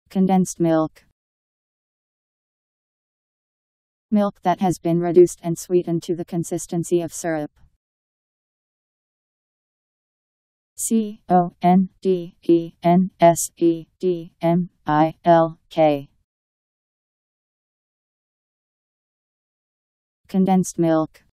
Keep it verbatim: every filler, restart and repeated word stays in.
Condensed milk. Milk that has been reduced and sweetened to the consistency of syrup. C O N D E N S E D M I L K. Condensed milk.